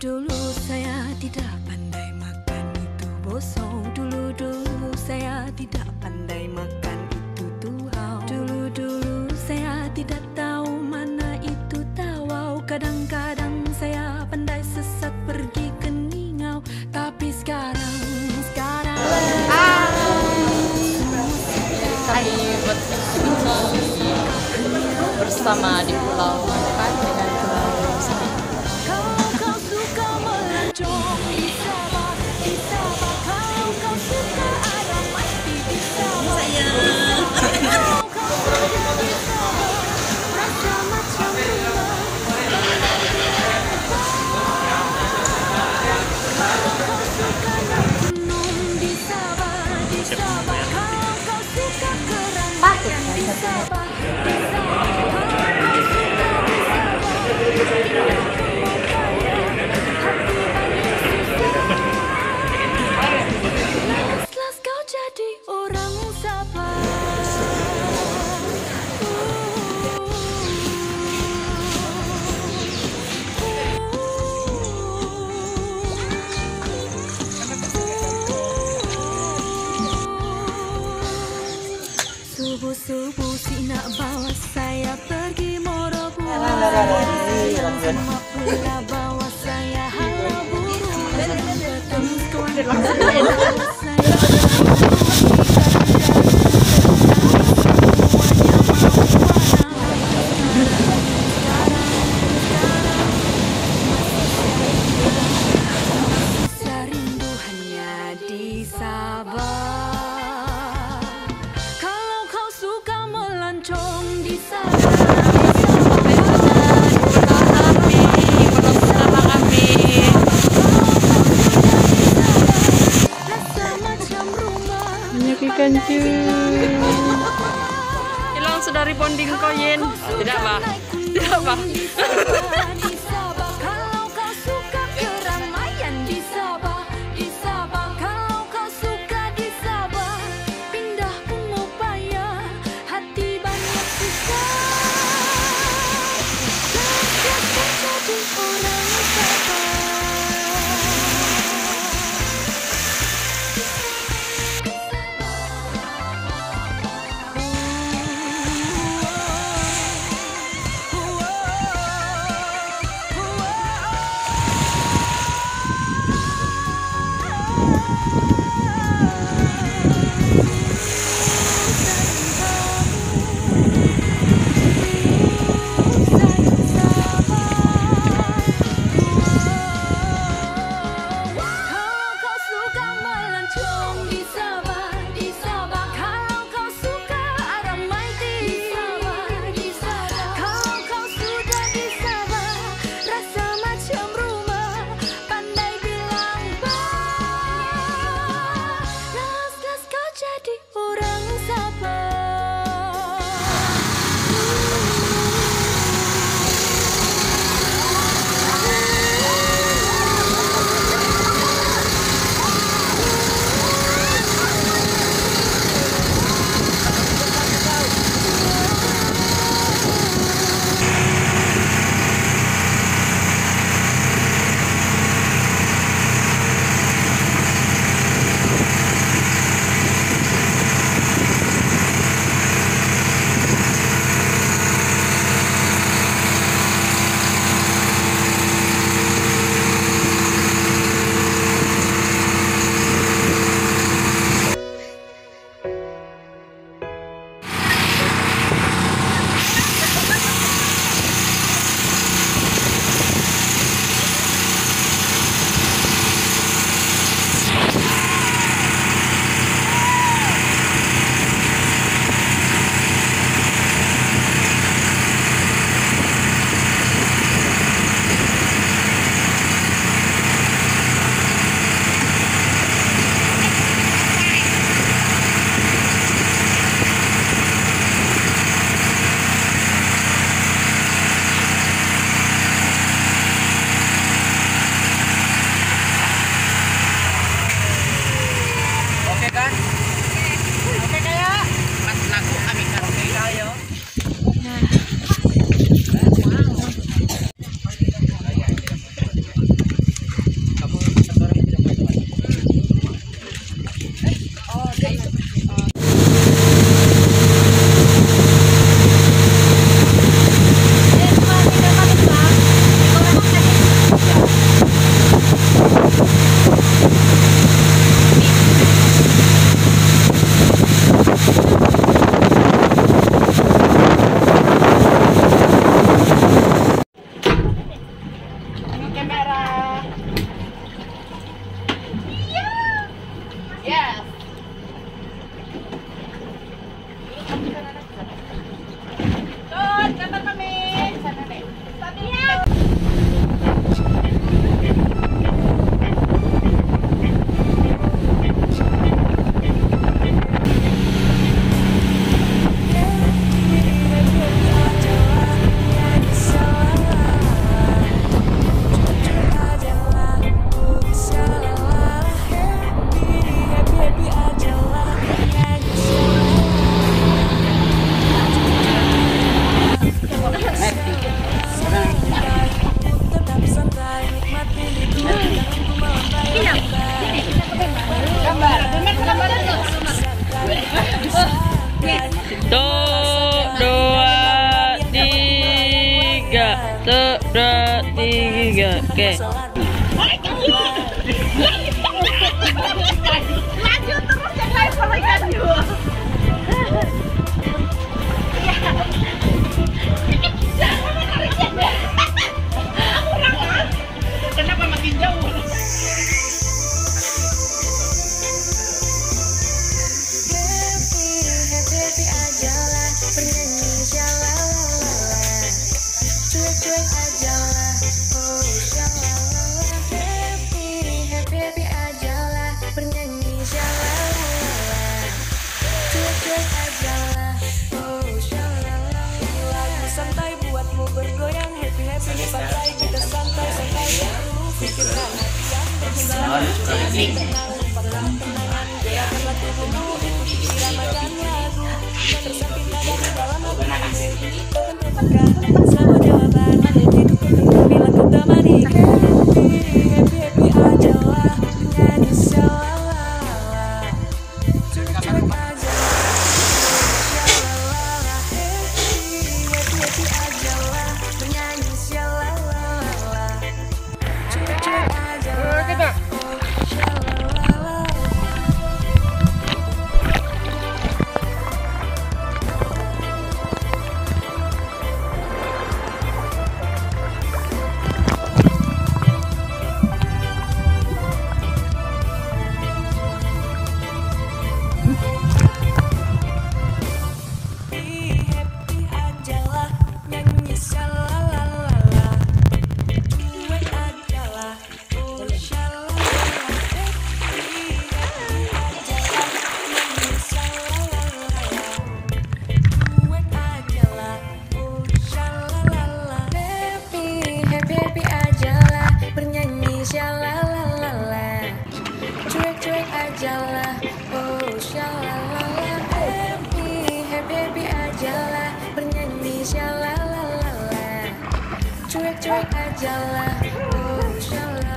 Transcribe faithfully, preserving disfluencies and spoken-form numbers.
Dulu-dulu saya tidak pandai makan itu bosong. Dulu-dulu saya tidak pandai makan itu tuhau. Dulu-dulu saya tidak tahu mana itu tawau. Kadang-kadang saya pandai sesat pergi ke Ningau. Tapi sekarang, sekarang ah. Kami bersama di Pulau Makan dengan Pulau Sari. Subuh-subuh si nak bawa saya pergi Morobu. Semua pula bawa saya halaburu. Serindu hanya di Sabah. Menyaksikan cuy. Hilang sudah rebonding koin. Tidak bah, tidak bah. Oke. Lanjut terus yang lain perbaikan yuk. Kenapa makin jauh? Santai buatmu bergoyang, happy happy di pantai kita santai santai baru pikirkan hati yang berkesan. Tenang lupakan kenangan, gerakanlah tubuhmu ikuti irama dan lagu. Tersamping ada di dalam hati, temukan semua jawaban. Hidupku tenang bila kau temani. Happy happy happy aja lah, nyanyi shalala. Cuek cuek aja. Ajalah, oh shalalala, happy happy happy ajalah, bernyanyi shalalala, cuek cuek ajalah, oh shalalala.